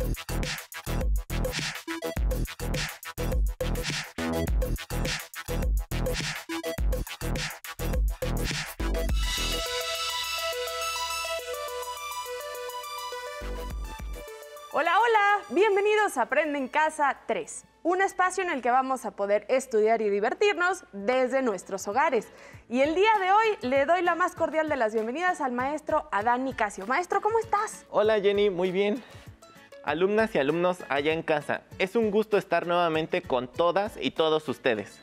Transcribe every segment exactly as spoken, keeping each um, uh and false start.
Hola, hola, bienvenidos a Aprende en Casa tres, un espacio en el que vamos a poder estudiar y divertirnos desde nuestros hogares. Y el día de hoy le doy la más cordial de las bienvenidas al maestro Adán Nicasio. Maestro, ¿cómo estás? Hola Jenny, muy bien. Alumnas y alumnos allá en casa, es un gusto estar nuevamente con todas y todos ustedes.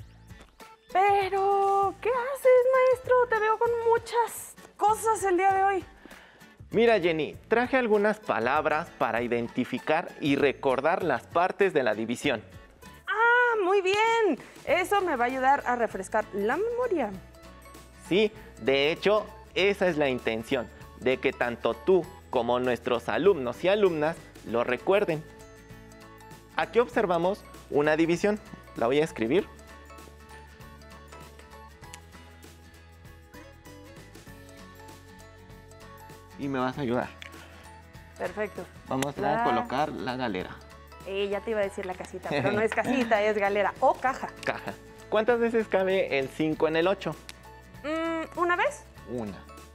Pero, ¿qué haces, maestro? Te veo con muchas cosas el día de hoy. Mira Jenny, traje algunas palabras para identificar y recordar las partes de la división. Ah, muy bien. Eso me va a ayudar a refrescar la memoria. Sí, de hecho, esa es la intención, de que tanto tú como nuestros alumnos y alumnas lo recuerden. Aquí observamos una división. La voy a escribir. Y me vas a ayudar. Perfecto. Vamos La... a colocar la galera. Eh, ya te iba a decir la casita, pero no es casita, es galera o caja. Caja. ¿Cuántas veces cabe el cinco en el ocho? Mm, ¿Una vez? Una.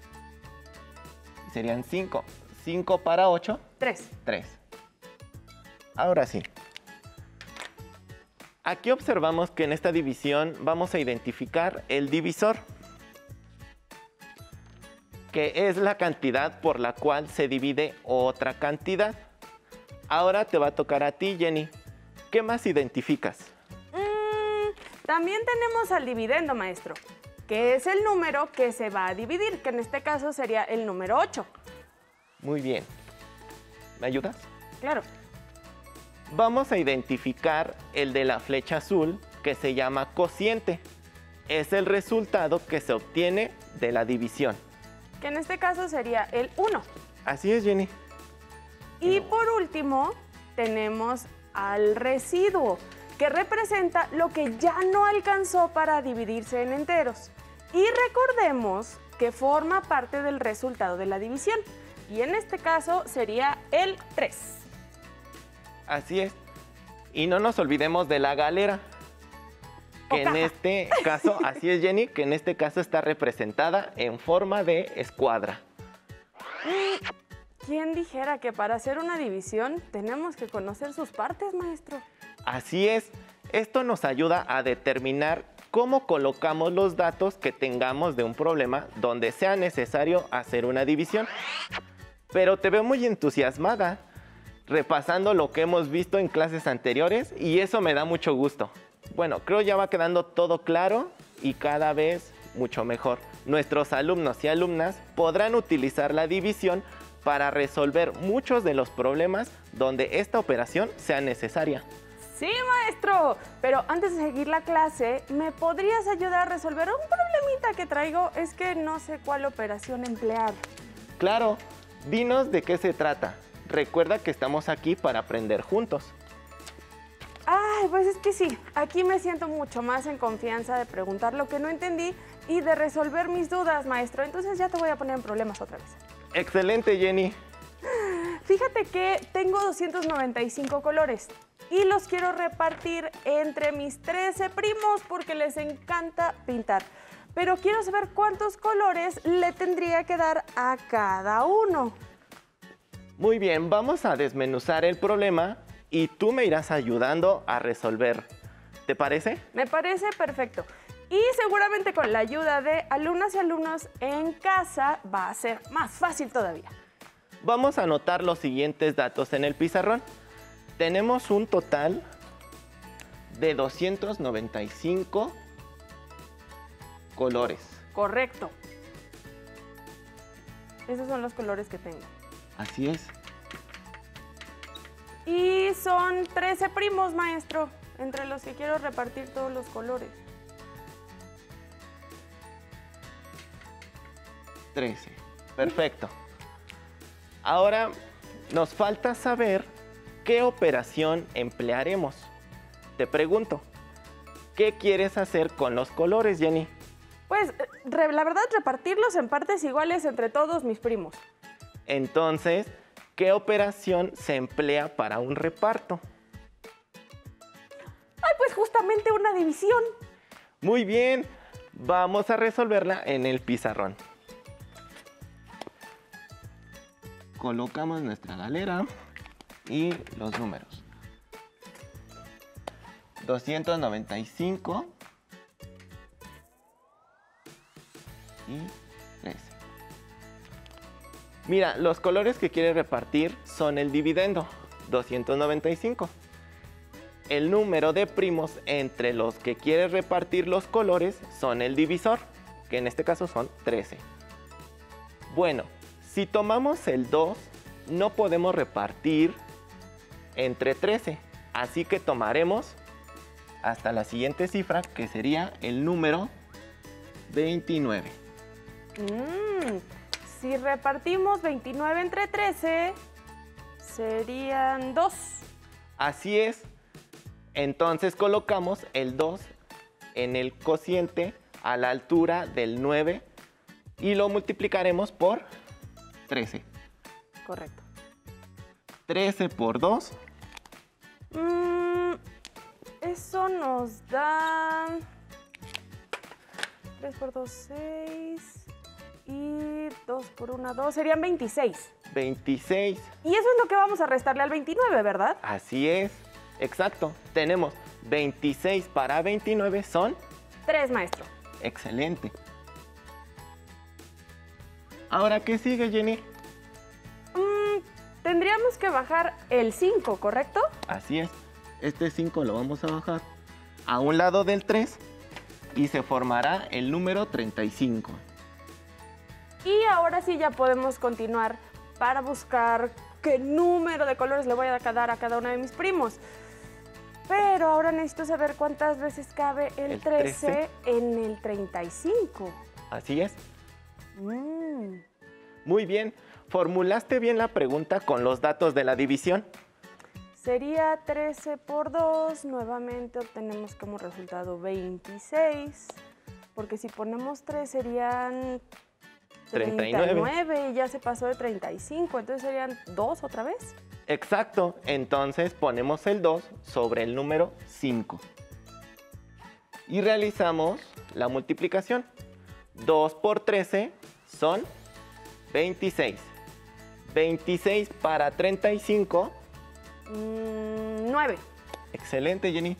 Serían cinco. cinco para ocho. Tres. tres. Ahora sí. Aquí observamos que en esta división vamos a identificar el divisor, que es la cantidad por la cual se divide otra cantidad. Ahora te va a tocar a ti, Jenny. ¿Qué más identificas? Mm, también tenemos al dividendo, maestro, que es el número que se va a dividir, que en este caso sería el número ocho. Muy bien. ¿Me ayudas? Claro. Vamos a identificar el de la flecha azul, que se llama cociente. Es el resultado que se obtiene de la división, Que en este caso sería el uno. Así es, Jenny. Y por último, tenemos al residuo, que representa lo que ya no alcanzó para dividirse en enteros. Y recordemos que forma parte del resultado de la división. Y en este caso sería el tres. Así es. Y no nos olvidemos de la galera, que en este caso, así es Jenny, que en este caso está representada en forma de escuadra. ¿Quién dijera que para hacer una división tenemos que conocer sus partes, maestro? Así es. Esto nos ayuda a determinar cómo colocamos los datos que tengamos de un problema donde sea necesario hacer una división. Pero te veo muy entusiasmada, repasando lo que hemos visto en clases anteriores, y eso me da mucho gusto. Bueno, creo ya va quedando todo claro y cada vez mucho mejor. Nuestros alumnos y alumnas podrán utilizar la división para resolver muchos de los problemas donde esta operación sea necesaria. Sí, maestro, pero antes de seguir la clase, ¿me podrías ayudar a resolver un problemita que traigo? Es que no sé cuál operación emplear. Claro, dinos de qué se trata. Recuerda que estamos aquí para aprender juntos. Ay, pues es que sí, aquí me siento mucho más en confianza de preguntar lo que no entendí y de resolver mis dudas, maestro. Entonces ya te voy a poner en problemas otra vez. Excelente, Jenny. Fíjate que tengo doscientos noventa y cinco colores y los quiero repartir entre mis trece primos porque les encanta pintar. Pero quiero saber cuántos colores le tendría que dar a cada uno. Muy bien, vamos a desmenuzar el problema y tú me irás ayudando a resolver. ¿Te parece? Me parece perfecto. Y seguramente con la ayuda de alumnas y alumnos en casa va a ser más fácil todavía. Vamos a anotar los siguientes datos en el pizarrón. Tenemos un total de doscientos noventa y cinco colores. Correcto. Esos son los colores que tengo. Así es. Y son trece primos, maestro, entre los que quiero repartir todos los colores. trece. Perfecto. Ahora nos falta saber qué operación emplearemos. Te pregunto, ¿qué quieres hacer con los colores, Jenny? Pues, la verdad, repartirlos en partes iguales entre todos mis primos. Entonces, ¿qué operación se emplea para un reparto? Ay, pues justamente una división. Muy bien, vamos a resolverla en el pizarrón. Colocamos nuestra galera y los números. doscientos noventa y cinco y trece. Mira, los colores que quiere repartir son el dividendo, doscientos noventa y cinco. El número de primos entre los que quiere repartir los colores son el divisor, que en este caso son trece. Bueno, si tomamos el dos, no podemos repartir entre trece, así que tomaremos hasta la siguiente cifra, que sería el número veintinueve. Mm, si repartimos veintinueve entre trece, serían dos. Así es. Entonces colocamos el dos en el cociente a la altura del nueve y lo multiplicaremos por trece. Correcto. trece por dos. Mm, eso nos da tres por dos, seis. Y dos por uno, dos. Serían veintiséis. veintiséis. Y eso es lo que vamos a restarle al veintinueve, ¿verdad? Así es. Exacto. Tenemos veintiséis para veintinueve son... tres, maestro. Excelente. Ahora, ¿qué sigue, Jenny? Mm, tendríamos que bajar el cinco, ¿correcto? Así es. Este cinco lo vamos a bajar a un lado del tres y se formará el número treinta y cinco. Y ahora sí ya podemos continuar para buscar qué número de colores le voy a dar a cada uno de mis primos. Pero ahora necesito saber cuántas veces cabe el, El trece, trece en el treinta y cinco. Así es. Mm. Muy bien. ¿Formulaste bien la pregunta con los datos de la división? Sería trece por dos, nuevamente obtenemos como resultado veintiséis, porque si ponemos tres serían treinta y nueve. treinta y nueve y ya se pasó de treinta y cinco, entonces serían dos otra vez. Exacto. Entonces ponemos el dos sobre el número cinco. Y realizamos la multiplicación. dos por trece son veintiséis. veintiséis para treinta y cinco. Mm, nueve. Excelente, Jenny.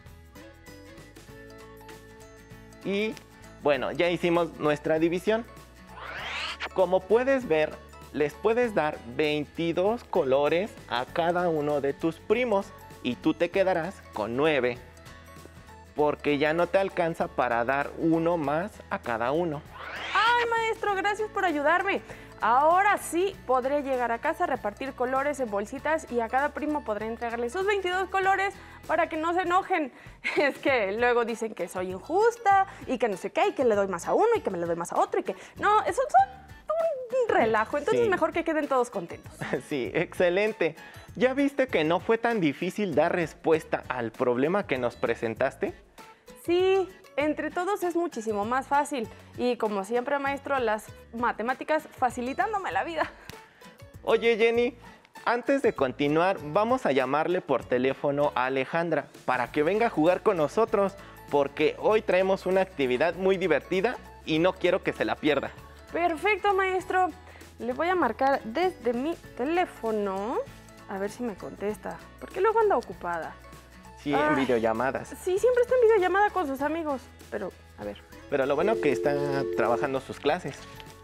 Y bueno, ya hicimos nuestra división. Como puedes ver, les puedes dar veintidós colores a cada uno de tus primos y tú te quedarás con nueve, porque ya no te alcanza para dar uno más a cada uno. ¡Ay, maestro! Gracias por ayudarme. Ahora sí podré llegar a casa, repartir colores en bolsitas y a cada primo podré entregarle sus veintidós colores para que no se enojen. Es que luego dicen que soy injusta y que no sé qué, y que le doy más a uno y que me le doy más a otro y que... No, eso son un relajo, entonces Sí. mejor que queden todos contentos. Sí, excelente. ¿Ya viste que no fue tan difícil dar respuesta al problema que nos presentaste? Sí, entre todos es muchísimo más fácil. Y como siempre, maestro, las matemáticas facilitándome la vida. Oye, Jenny, antes de continuar, vamos a llamarle por teléfono a Alejandra para que venga a jugar con nosotros, porque hoy traemos una actividad muy divertida y no quiero que se la pierda. Perfecto, maestro. Le voy a marcar desde mi teléfono. A ver si me contesta, porque luego anda ocupada. Sí, en Ay. videollamadas. Sí, siempre está en videollamada con sus amigos. Pero, a ver. Pero lo bueno que está trabajando sus clases.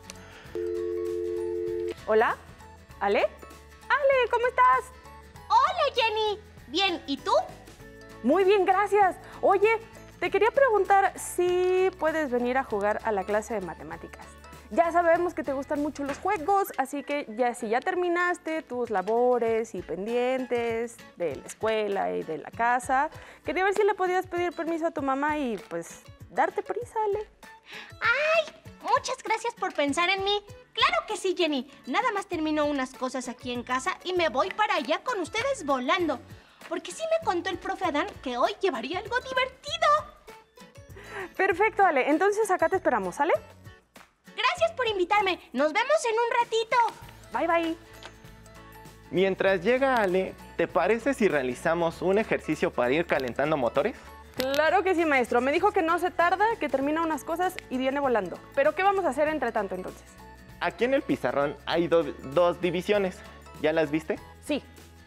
¿Hola? ¿Ale? Ale, ¿cómo estás? Hola, Jenny. Bien, ¿y tú? Muy bien, gracias. Oye, te quería preguntar si puedes venir a jugar a la clase de matemáticas. Ya sabemos que te gustan mucho los juegos, así que ya si ya terminaste tus labores y pendientes de la escuela y de la casa, quería ver si le podías pedir permiso a tu mamá y pues darte prisa, Ale. ¡Ay! Muchas gracias por pensar en mí. Claro que sí, Jenny. Nada más termino unas cosas aquí en casa y me voy para allá con ustedes volando. Porque sí me contó el profe Adán que hoy llevaría algo divertido. Perfecto, Ale. Entonces acá te esperamos, ¿sale? Gracias por invitarme. Nos vemos en un ratito. Bye, bye. Mientras llega Ale, ¿te parece si realizamos un ejercicio para ir calentando motores? Claro que sí, maestro. Me dijo que no se tarda, que termina unas cosas y viene volando. ¿Pero qué vamos a hacer entre tanto, entonces? Aquí en el pizarrón hay do- dos divisiones. ¿Ya las viste? Sí.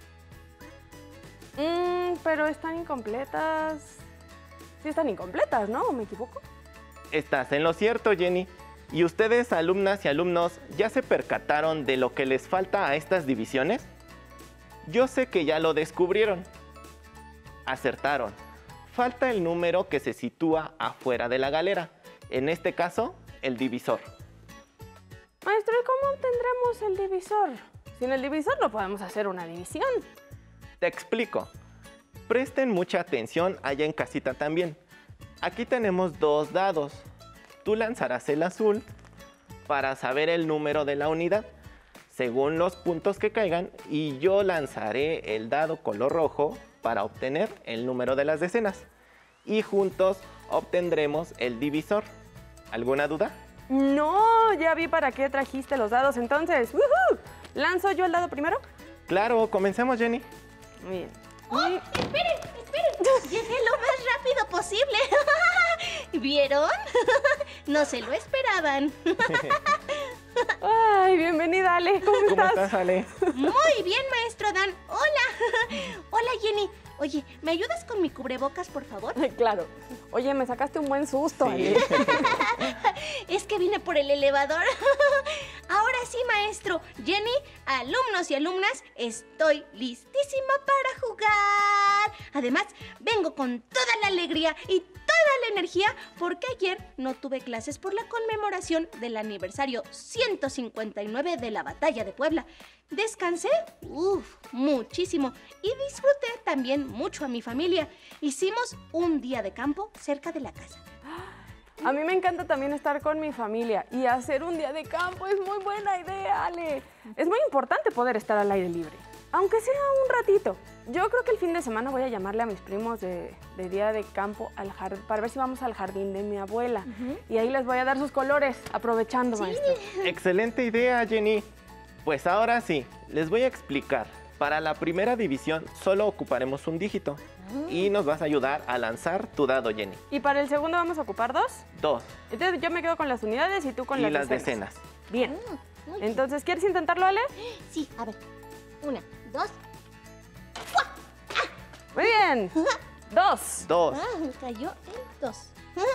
Mm, pero están incompletas. Sí están incompletas, ¿no? ¿O me equivoco? Estás en lo cierto, Jenny. ¿Y ustedes, alumnas y alumnos, ya se percataron de lo que les falta a estas divisiones? Yo sé que ya lo descubrieron. Acertaron. Falta el número que se sitúa afuera de la galera. En este caso, el divisor. Maestro, ¿y cómo obtendremos el divisor? Sin el divisor no podemos hacer una división. Te explico. Presten mucha atención allá en casita también. Aquí tenemos dos dados. Tú lanzarás el azul para saber el número de la unidad, según los puntos que caigan, y yo lanzaré el dado color rojo para obtener el número de las decenas. Y juntos obtendremos el divisor. ¿Alguna duda? No, ya vi para qué trajiste los dados entonces. ¡Woohoo! ¿Lanzo yo el dado primero? Claro, comencemos, Jenny. Muy bien. ¡Oh! ¡Esperen! ¡Esperen! Llegué lo más rápido posible. ¿Vieron? No se lo esperaban. Ay, bienvenida, Ale. ¿Cómo estás? ¿Cómo estás, Ale? Muy bien, maestro Dan. Hola. Hola, Jenny. Oye, ¿me ayudas con mi cubrebocas, por favor? Claro. Oye, me sacaste un buen susto, Sí. Ale. Es que vine por el elevador. Ahora sí, maestro. Jenny, alumnos y alumnas, estoy listísima para jugar. Además, vengo con toda la alegría y toda la energía porque ayer no tuve clases por la conmemoración del aniversario ciento cincuenta y nueve de la Batalla de Puebla. Descansé, uff, muchísimo y disfruté también mucho a mi familia. Hicimos un día de campo cerca de la casa. A mí me encanta también estar con mi familia y hacer un día de campo es muy buena idea, Ale. Es muy importante poder estar al aire libre, aunque sea un ratito. Yo creo que el fin de semana voy a llamarle a mis primos de, de día de campo al jardín, para ver si vamos al jardín de mi abuela. Ujú. Y ahí les voy a dar sus colores, aprovechando, maestro. Excelente idea, Jenny. Pues ahora sí, les voy a explicar. Para la primera división solo ocuparemos un dígito y nos vas a ayudar a lanzar tu dado, Jenny. Y para el segundo vamos a ocupar dos. Dos. Entonces yo me quedo con las unidades y tú con Y las, las decenas. decenas. Bien. Ah, muy bien. Entonces, ¿quieres intentarlo, Ale? Sí, a ver. Una, dos. Muy bien. Dos. Dos. Ah, me cayó en dos.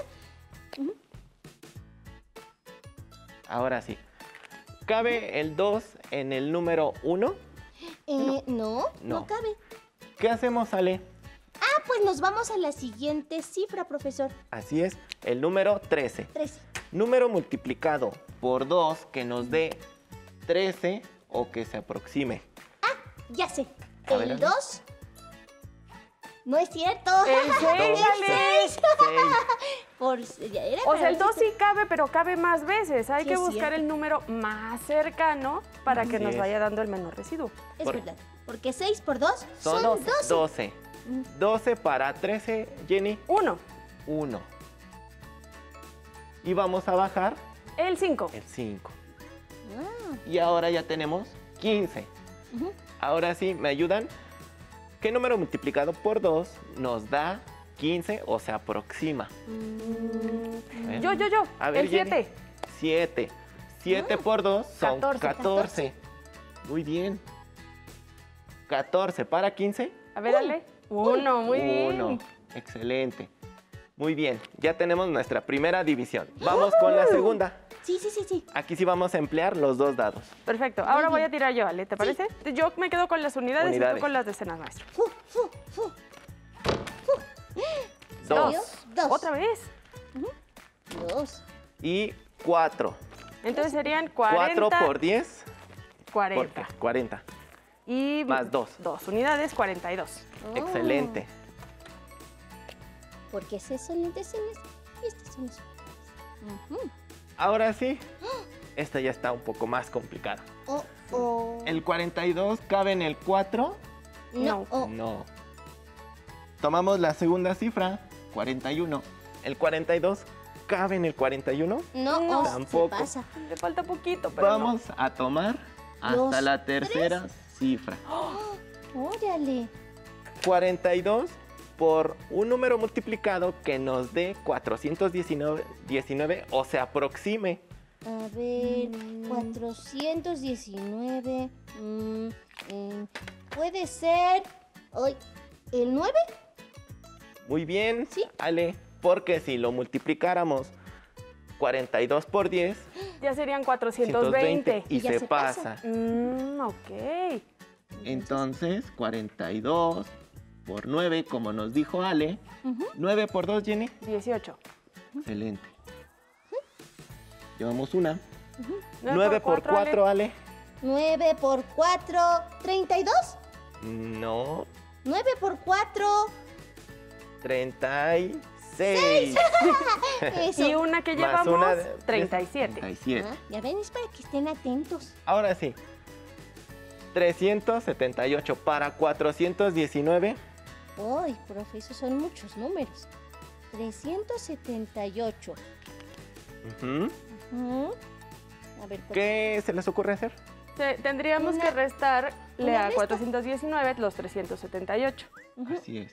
Ahora sí. ¿Cabe el dos en el número uno? Eh, no, no, No. cabe. ¿Qué hacemos, Ale? Ah, pues nos vamos a la siguiente cifra, profesor. Así es, el número trece. Trece. Número multiplicado por dos que nos dé trece o que se aproxime. Ya sé. A ver, El Ale. dos. No es cierto. El seis, Dos. Ale. Seis. Por, ya era O sea, para el dos sí cabe, pero cabe más veces. Hay Sí, que es buscar cierto. el número más cercano para que Así nos es. vaya dando el menor residuo. Es Por- verdad. Porque seis por dos Son son doce. doce. doce para trece, Jenny, Uno. uno. Y vamos a bajar El cinco. el cinco. Ah, Y ahora ya tenemos quince. ujú. Ahora sí, ¿me ayudan? ¿Qué número multiplicado por dos nos da quince o se aproxima? A ver. Yo, yo, yo. A ver, El Jenny. siete. siete. siete por dos son catorce. catorce. Muy bien. catorce para quince. A ver, Ale. Uno, muy Uno. bien. Excelente. Muy bien. Ya tenemos nuestra primera división. Vamos con la segunda. Sí, sí, sí, sí. Aquí sí vamos a emplear los dos dados. Perfecto. Ahora Muy voy bien. a tirar yo, Ale. ¿Te parece? Yo me quedo con las unidades, y Unidades. tú con las decenas, maestro. Fu, fu, fu. Dos. ¿Salió? Dos. ¿Otra vez? Dos. Y cuatro. Entonces serían cuarenta. cuatro por diez. cuarenta. ¿Por qué? cuarenta. Y Más dos. Dos unidades, cuarenta y dos. Oh, Excelente. Porque esas son las decenas y estas son las unidades. Ujú. Ahora sí. Esta ya está un poco más complicada. Oh, oh. ¿El cuarenta y dos cabe en el cuatro? No. No. Oh. No. Tomamos la segunda cifra, cuarenta y uno. ¿El cuarenta y dos cabe en el cuarenta y uno? No, No. oh, se Tampoco. pasa. Le falta poquito, pero Vamos a tomar hasta Los la tercera cifra. Órale. cuarenta y dos por un número multiplicado que nos dé cuatrocientos diecinueve, diecinueve o se aproxime. A ver, cuatrocientos diecinueve. mm, mm, puede ser. Ay, ¿el nueve? Muy bien, ¿Sí? Ale, porque si lo multiplicáramos cuarenta y dos por diez, Ya serían cuatrocientos veinte. y Ya se, se pasa. pasa. Mm, ok. Entonces, cuarenta y dos por nueve, como nos dijo Ale. Ujú. nueve por dos, Jenny. dieciocho. Excelente. Llevamos una. Nueve nueve por cuatro, Ale. cuatro, Ale. nueve por cuatro, ¿treinta y dos? No, nueve por cuatro, treinta y seis. eso. Y una que Más llevamos, una de- treinta y siete. treinta y siete. Ah, ya ven, es para que estén atentos. Ahora sí. trescientos setenta y ocho para cuatrocientos diecinueve. Uy, profe, esos son muchos números. trescientos setenta y ocho. Ujú. Ujú. A ver, ¿por ¿Qué se les ocurre hacer? Se- tendríamos Una- que restarle una a resta. cuatrocientos diecinueve los trescientos setenta y ocho. Ujú. Así es.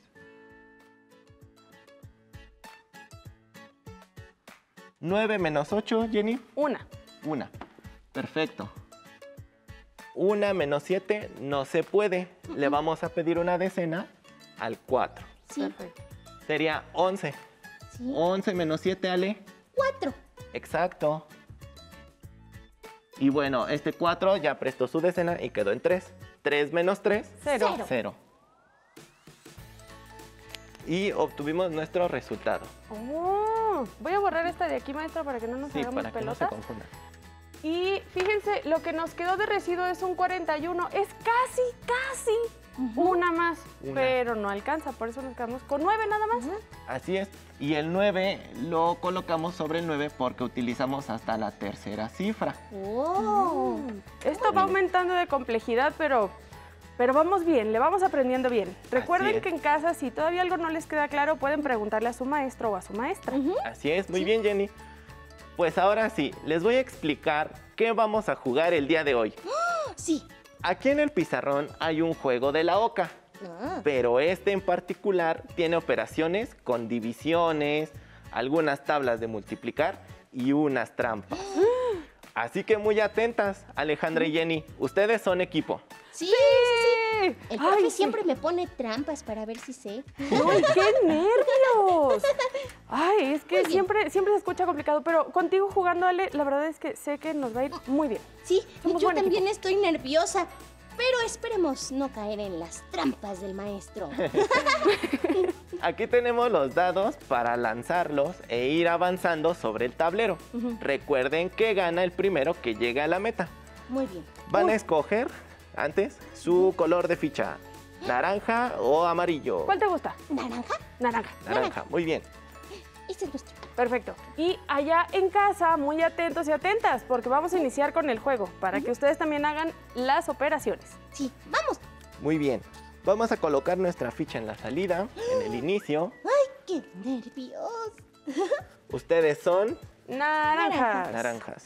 nueve menos ocho, Jenny. Una. Una. Perfecto. Una menos siete no se puede. Le vamos a pedir una decena al cuatro. Sí, Perfecto. Sería once. sí. once menos siete, Ale. Cuatro. Exacto. Y bueno, este cuatro ya prestó su decena y quedó en tres. tres menos tres, Cero. Cero. cero. Y obtuvimos nuestro resultado. Oh, voy a borrar esta de aquí, maestra, para que no nos Sí, hagamos para que no se pelotas. confundan. Y fíjense, lo que nos quedó de residuo es un cuarenta y uno. Es casi, casi Ujú. una más. Una. Pero no alcanza, por eso nos quedamos con nueve nada más. Ujú. Así es. Y el nueve lo colocamos sobre el nueve porque utilizamos hasta la tercera cifra. Oh. Esto va aumentando de complejidad, pero, pero vamos bien, le vamos aprendiendo bien. Recuerden es. que en casa, si todavía algo no les queda claro, pueden preguntarle a su maestro o a su maestra. Ujú. Así es, muy bien, Jenny. Pues ahora sí, les voy a explicar qué vamos a jugar el día de hoy. Sí. Aquí en el pizarrón hay un juego de la oca, Ah. pero este en particular tiene operaciones con divisiones, algunas tablas de multiplicar y unas trampas. Así que muy atentas, Alejandra y Jenny, ustedes son equipo. Sí, sí, sí. El profe Ay, sí. siempre me pone trampas para ver si sé. ¡Ay, qué nervios! Ay, es que Muy bien. siempre, siempre se escucha complicado, pero contigo jugando, Ale, la verdad es que sé que nos va a ir muy bien. Sí, Somos yo buen también equipo. estoy nerviosa, pero esperemos no caer en las trampas del maestro. Aquí tenemos los dados para lanzarlos e ir avanzando sobre el tablero. Ujú. Recuerden que gana el primero que llega a la meta. Muy bien. Van a escoger antes su color de ficha, naranja o amarillo. ¿Cuál te gusta? ¿Naranja? Naranja. Naranja, muy bien. Este es nuestro. Perfecto. Y allá en casa, muy atentos y atentas, porque vamos a iniciar con el juego, para que ustedes también hagan las operaciones. Sí, vamos. Muy bien. Vamos a colocar nuestra ficha en la salida, en el inicio. ¡Ay, qué nervios! Ustedes son Naranjas. naranjas.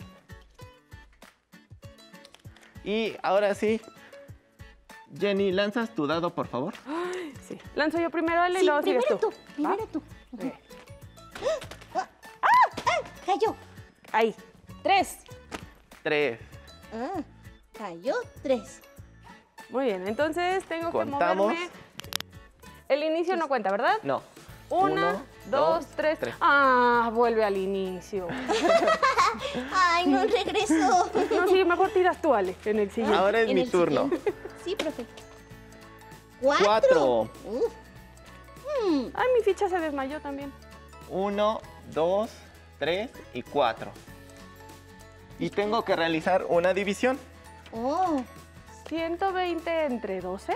Y ahora sí, Jenny, ¿lanzas tu dado, por favor? Sí. Lanzo yo primero, Ale, y Sí, luego sigues primero tú. tú. Primero ¿Va? tú. Ok. ¡Ah! ¡Ah! Cayó. Ahí. Tres. Tres. Ah, cayó tres. Muy bien, entonces tengo Contamos. que moverme. El inicio no cuenta, ¿verdad? No. Una, Uno, dos, tres. Ah, vuelve al inicio. ¡Ay, no regresó! No, sí, mejor tiras tú, Ale, en el siguiente. Ahora es En mi el turno. siguiente. Sí, profe. Cuatro. Cuatro. Uf. Mm, Ay, mi ficha se desmayó también. Uno, dos, tres y cuatro. Y tengo que realizar una división. Oh, ciento veinte entre doce.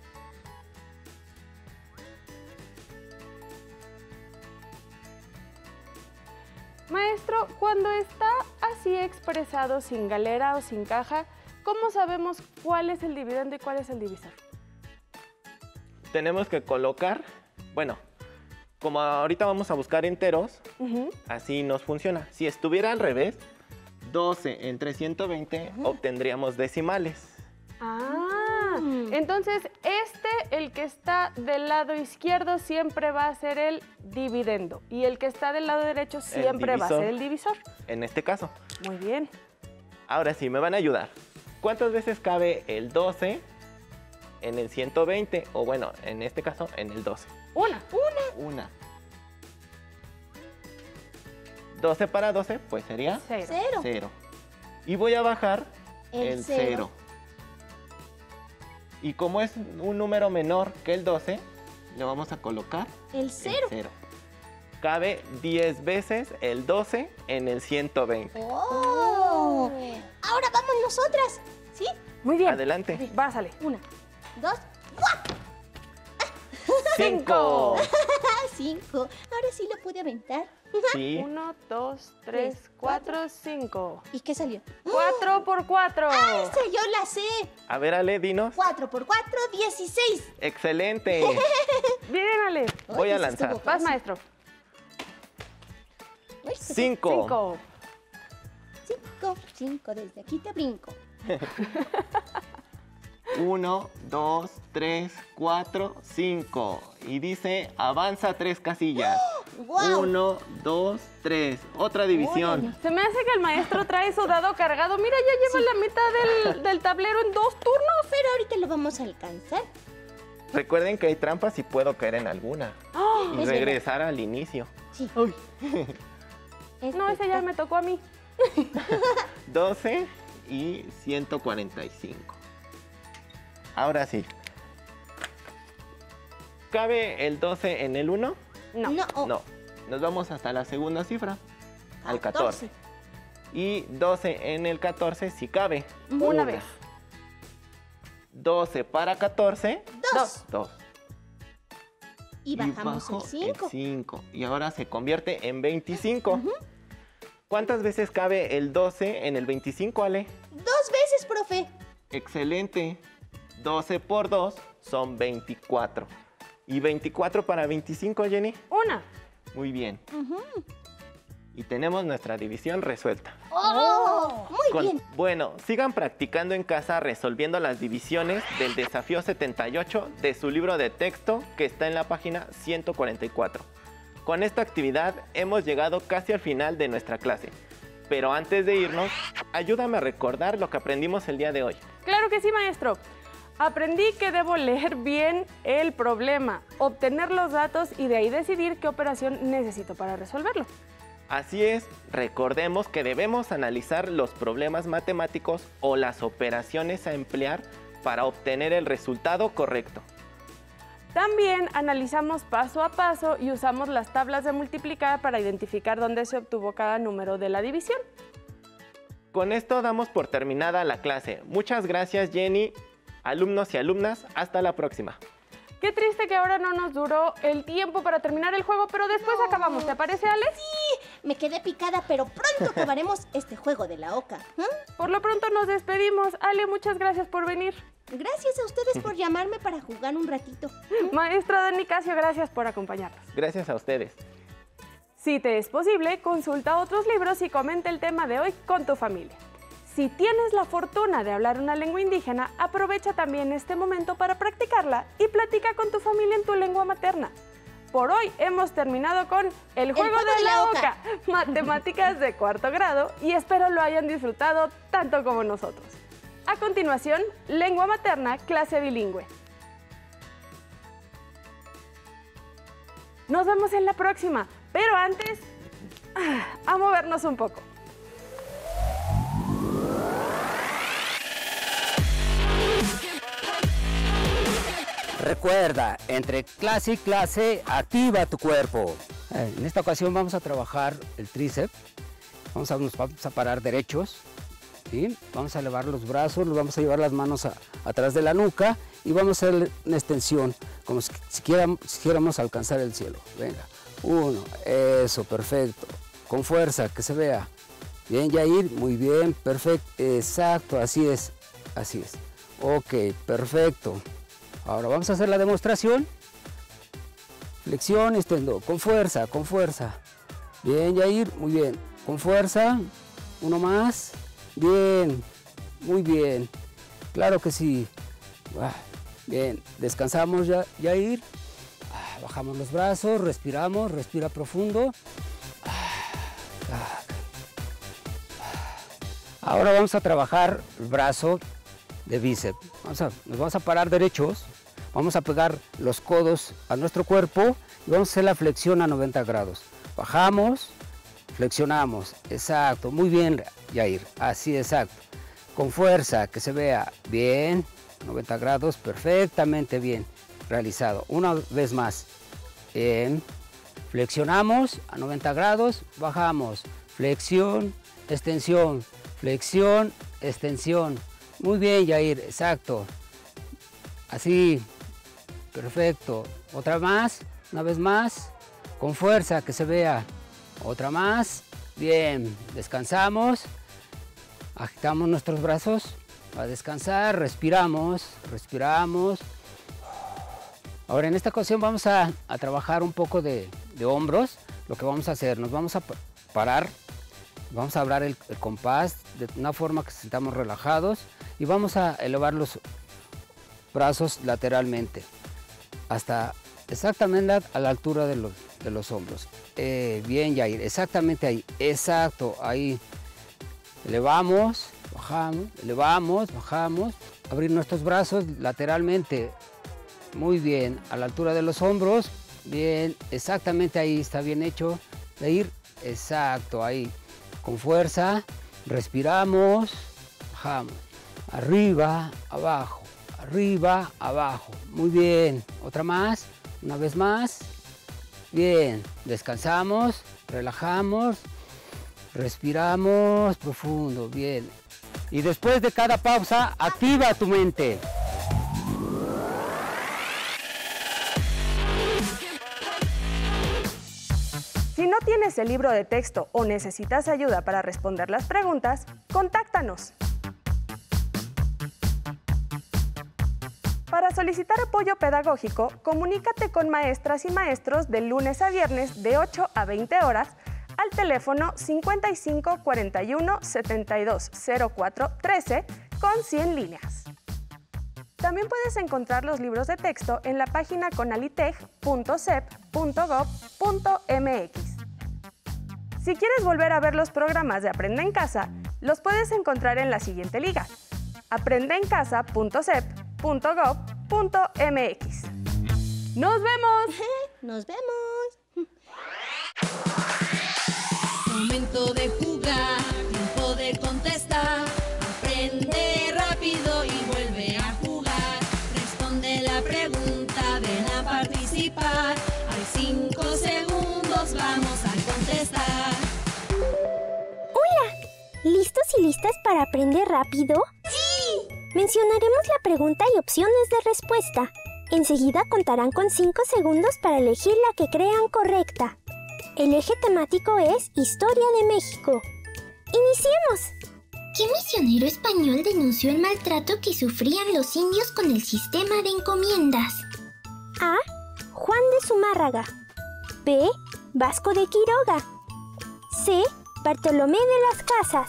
Maestro, cuando está así expresado sin galera o sin caja, ¿cómo sabemos cuál es el dividendo y cuál es el divisor? Tenemos que colocar, bueno, como ahorita vamos a buscar enteros, Ujú. así nos funciona. Si estuviera al revés, doce entre ciento veinte obtendríamos decimales. Ah, Entonces, este, el que está del lado izquierdo, siempre va a ser el dividendo. Y el que está del lado derecho siempre va a ser el divisor. En este caso. Muy bien. Ahora sí, me van a ayudar. ¿Cuántas veces cabe el doce en el ciento veinte? O bueno, en este caso, en el doce. Una. Una. Una. doce para doce, pues sería Cero. Cero. cero. Y voy a bajar El el cero. cero. Y como es un número menor que el doce, le vamos a colocar El el cero. cero. Cabe diez veces el doce en el ciento veinte. Oh. Ahora vamos nosotras, ¿sí? Muy bien. Adelante. Pásale. Una, dos, Cinco. ah, cinco. Ahora sí lo pude aventar. Sí. Uno, dos, tres, Tres, cuatro, cinco. ¿Y qué salió? Cuatro por cuatro. ¡Ah, esa yo la sé! A ver, Ale, dinos. Cuatro por cuatro, dieciséis. Excelente. Bien, Ale. Voy a Ay, esa lanzar. estuvo Vas, fácil. maestro. Uy, Cinco. Cinco. Cinco, cinco, desde aquí te brinco. Uno, dos, tres, cuatro, cinco. Y dice, avanza tres casillas. ¡Guau! Uno, dos, tres. Otra división. Órale. Se me hace que el maestro trae su dado cargado. Mira, ya lleva la mitad del, del tablero en dos turnos. Pero ahorita lo vamos a alcanzar. Recuerden que hay trampas y puedo caer en alguna. ¡Ah! Y Es regresar al inicio. Sí. Este No, ese ya está- me tocó a mí. doce y ciento cuarenta y cinco. Ahora sí. ¿Cabe el doce en el uno? No. No. oh, No. Nos vamos hasta la segunda cifra. Al catorce. Y doce en el catorce sí cabe. Ujú. Una vez. doce para catorce, Dos. dos. Y bajamos bajo el cinco. el cinco. Y ahora se convierte en veinticinco. ¿Cuántas veces cabe el doce en el veinticinco, Ale? Dos veces, profe. Excelente. doce por dos son veinticuatro. ¿Y veinticuatro para veinticinco, Jenny? Una. Muy bien. Ujú. Y tenemos nuestra división resuelta. ¡Oh! Muy Con- bien. Bueno, sigan practicando en casa resolviendo las divisiones del desafío setenta y ocho de su libro de texto que está en la página ciento cuarenta y cuatro. Con esta actividad hemos llegado casi al final de nuestra clase. Pero antes de irnos, ayúdame a recordar lo que aprendimos el día de hoy. Claro que sí, maestro. Aprendí que debo leer bien el problema, obtener los datos y de ahí decidir qué operación necesito para resolverlo. Así es, recordemos que debemos analizar los problemas matemáticos o las operaciones a emplear para obtener el resultado correcto. También analizamos paso a paso y usamos las tablas de multiplicar para identificar dónde se obtuvo cada número de la división. Con esto damos por terminada la clase. Muchas gracias, Jenny. Alumnos y alumnas, hasta la próxima. Qué triste que ahora no nos duró el tiempo para terminar el juego, pero después No. acabamos. ¿Te parece, Ale? Sí, me quedé picada, pero pronto acabaremos este juego de la oca. ¿eh? Por lo pronto nos despedimos. Ale, muchas gracias por venir. Gracias a ustedes por llamarme para jugar un ratito. Maestra Dani Casio, gracias por acompañarnos. Gracias a ustedes. Si te es posible, consulta otros libros y comenta el tema de hoy con tu familia. Si tienes la fortuna de hablar una lengua indígena, aprovecha también este momento para practicarla y platica con tu familia en tu lengua materna. Por hoy hemos terminado con El Juego, de, la Oca, matemáticas de cuarto grado, y espero lo hayan disfrutado tanto como nosotros. A continuación, lengua materna, clase bilingüe. Nos vemos en la próxima, pero antes, ah, a movernos un poco. Recuerda, entre clase y clase, activa tu cuerpo. Eh, En esta ocasión vamos a trabajar el tríceps. Vamos a, nos vamos a parar derechos. ¿Sí? Vamos a elevar los brazos, nos vamos a llevar las manos a- atrás de la nuca y vamos a hacer una extensión, como si, si quiéramos, si quisiéramos alcanzar el cielo. Venga, uno, eso, perfecto. Con fuerza, que se vea. Bien, Yair, muy bien, perfecto, exacto, así es, así es. Ok, perfecto. Ahora vamos a hacer la demostración. Flexión, extendo, con fuerza, con fuerza. Bien, Yair, muy bien. Con fuerza, uno más. Bien, muy bien. Claro que sí. Ah, Bien, descansamos ya, Yair. Ah, bajamos los brazos, respiramos, respira profundo. Ah, ahora vamos a trabajar el brazo de bíceps. Vamos a, nos vamos a parar derechos, vamos a pegar los codos a nuestro cuerpo y vamos a hacer la flexión a noventa grados. Bajamos, flexionamos, exacto, muy bien, Yair, así, exacto. Con fuerza, que se vea bien, noventa grados, perfectamente bien realizado. Una vez más, bien, flexionamos a noventa grados, bajamos, flexión, extensión, flexión, extensión. Muy bien, Yair, exacto. Así, perfecto. Otra más, una vez más, con fuerza, que se vea. Otra más, bien, descansamos. Agitamos nuestros brazos para descansar, respiramos, respiramos. Ahora en esta ocasión vamos a, a trabajar un poco de, de hombros. Lo que vamos a hacer, nos vamos a parar, vamos a hablar el, el compás de una forma que sentamos relajados y vamos a elevar los brazos lateralmente hasta exactamente a la altura de los, de los hombros. Eh, bien, Yair, exactamente ahí, exacto, ahí. Elevamos, bajamos, elevamos, bajamos. Abrir nuestros brazos lateralmente. Muy bien, a la altura de los hombros. Bien, exactamente ahí, está bien hecho. De ir, exacto, ahí. Con fuerza, respiramos, bajamos. Arriba, abajo, arriba, abajo. Muy bien, otra más, una vez más. Bien, descansamos, relajamos. Respiramos profundo, bien. Y después de cada pausa, activa tu mente. Si no tienes el libro de texto o necesitas ayuda para responder las preguntas, contáctanos. Para solicitar apoyo pedagógico, comunícate con maestras y maestros de lunes a viernes de ocho a veinte horas al teléfono cincuenta y cinco cuarenta y uno setenta y dos cero cuatro trece con cien líneas. También puedes encontrar los libros de texto en la página conaliteg punto sep punto gob punto mx. Si quieres volver a ver los programas de Aprende en Casa, los puedes encontrar en la siguiente liga: aprende en casa punto sep punto gob punto mx. ¡Nos vemos! ¡Nos vemos! Momento de jugar, tiempo de contestar. Aprende rápido y vuelve a jugar. Responde la pregunta, ven a participar. Hay cinco segundos, vamos a contestar. ¡Hola! ¿Listos y listas para aprender rápido? ¡Sí! Mencionaremos la pregunta y opciones de respuesta. Enseguida contarán con cinco segundos para elegir la que crean correcta. El eje temático es Historia de México. ¡Iniciemos! ¿Qué misionero español denunció el maltrato que sufrían los indios con el sistema de encomiendas? A. Juan de Zumárraga. B. Vasco de Quiroga. C. Bartolomé de las Casas.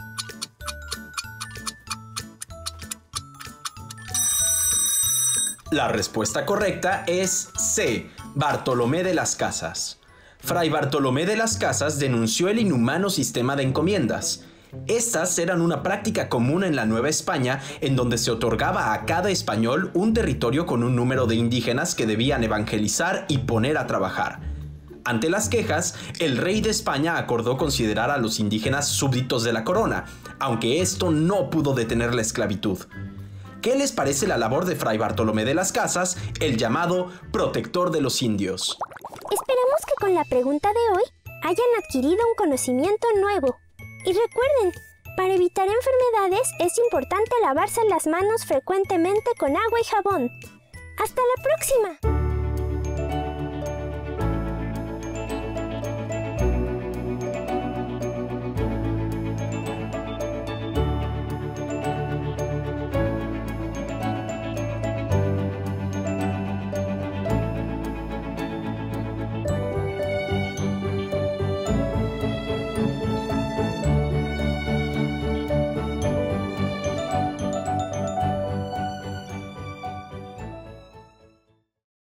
La respuesta correcta es C. Bartolomé de las Casas. Fray Bartolomé de las Casas denunció el inhumano sistema de encomiendas. Estas eran una práctica común en la Nueva España, en donde se otorgaba a cada español un territorio con un número de indígenas que debían evangelizar y poner a trabajar. Ante las quejas, el rey de España acordó considerar a los indígenas súbditos de la corona, aunque esto no pudo detener la esclavitud. ¿Qué les parece la labor de Fray Bartolomé de las Casas, el llamado protector de los indios? Esperamos que con la pregunta de hoy hayan adquirido un conocimiento nuevo. Y recuerden, para evitar enfermedades es importante lavarse las manos frecuentemente con agua y jabón. ¡Hasta la próxima!